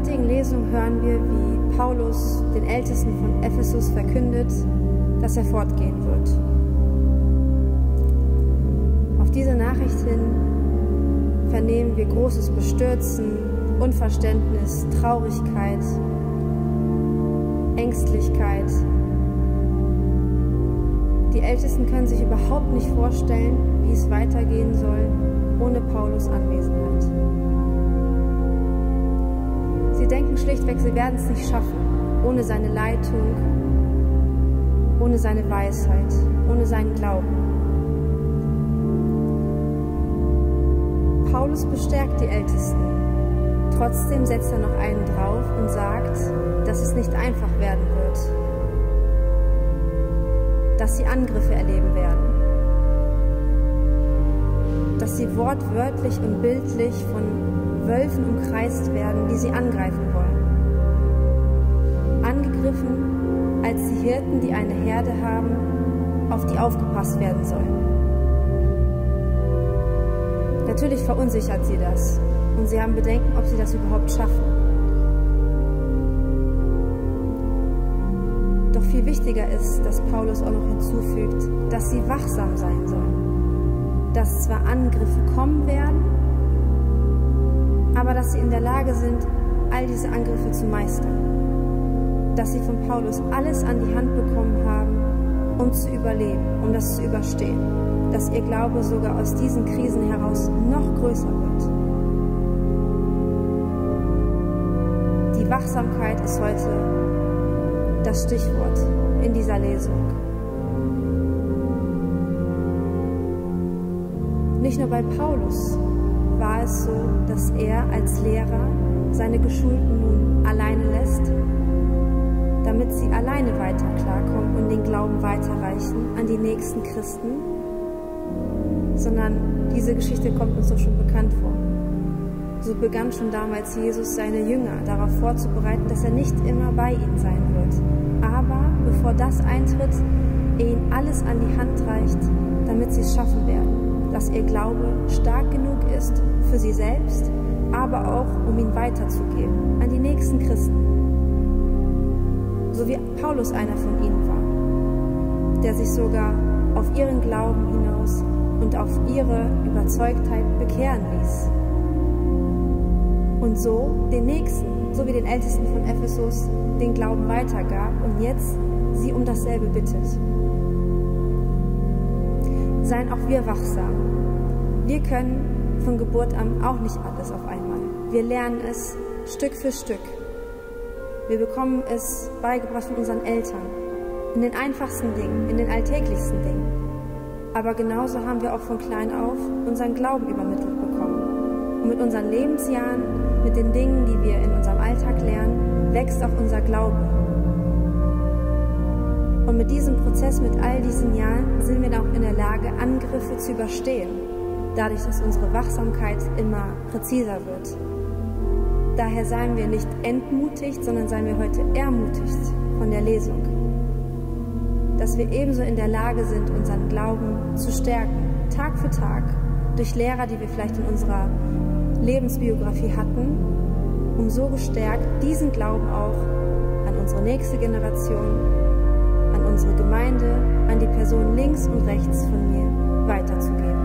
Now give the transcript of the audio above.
heutigen Lesung hören wir, wie Paulus den Ältesten von Ephesus verkündet, dass er fortgehen wird. Auf diese Nachricht hin vernehmen wir großes Bestürzen, Unverständnis, Traurigkeit, Ängstlichkeit. Die Ältesten können sich überhaupt nicht vorstellen, wie es weitergehen soll ohne Paulus Anwesenheit. Sie denken schlichtweg, sie werden es nicht schaffen, ohne seine Leitung, ohne seine Weisheit, ohne seinen Glauben. Paulus bestärkt die Ältesten. Trotzdem setzt er noch einen drauf und sagt, dass es nicht einfach werden wird, dass sie Angriffe erleben werden, dass sie wortwörtlich und bildlich von Wölfen umkreist werden, die sie angreifen wollen. Angegriffen als die Hirten, die eine Herde haben, auf die aufgepasst werden soll. Natürlich verunsichert sie das und sie haben Bedenken, ob sie das überhaupt schaffen. Doch viel wichtiger ist, dass Paulus auch noch hinzufügt, dass sie wachsam sein sollen. Dass zwar Angriffe kommen werden, aber dass sie in der Lage sind, all diese Angriffe zu meistern. Dass sie von Paulus alles an die Hand bekommen haben, um zu überleben, um das zu überstehen. Dass ihr Glaube sogar aus diesen Krisen heraus noch größer wird. Die Wachsamkeit ist heute das Stichwort in dieser Lesung. Nicht nur bei Paulus war es so, dass er als Lehrer seine Geschulten nun alleine lässt, damit sie alleine weiter klarkommen und den Glauben weiterreichen an die nächsten Christen, sondern diese Geschichte kommt uns doch schon bekannt vor. So begann schon damals Jesus seine Jünger darauf vorzubereiten, dass er nicht immer bei ihnen sein wird, aber bevor das eintritt, er ihnen alles an die Hand reicht, damit sie es schaffen werden, dass ihr Glaube stark genug ist für sie selbst, aber auch, um ihn weiterzugeben an die nächsten Christen. So wie Paulus einer von ihnen war, der sich sogar auf ihren Glauben hinaus und auf ihre Überzeugtheit bekehren ließ. Und so den Nächsten, so wie den Ältesten von Ephesus, den Glauben weitergab und jetzt sie um dasselbe bittet. Seien auch wir wachsam. Wir können von Geburt an auch nicht alles auf einmal. Wir lernen es Stück für Stück. Wir bekommen es beigebracht von unseren Eltern, in den einfachsten Dingen, in den alltäglichsten Dingen. Aber genauso haben wir auch von klein auf unseren Glauben übermittelt bekommen. Und mit unseren Lebensjahren, mit den Dingen, die wir in unserem Alltag lernen, wächst auch unser Glaube. Und mit diesem Prozess, mit all diesen Jahren, sind wir dann auch in der Lage, Angriffe zu überstehen, dadurch, dass unsere Wachsamkeit immer präziser wird. Daher seien wir nicht entmutigt, sondern seien wir heute ermutigt von der Lesung, dass wir ebenso in der Lage sind, unseren Glauben zu stärken, Tag für Tag, durch Lehrer, die wir vielleicht in unserer Lebensbiografie hatten, um so gestärkt diesen Glauben auch an unsere nächste Generation, an unsere Gemeinde, an die Person links und rechts von mir weiterzugeben.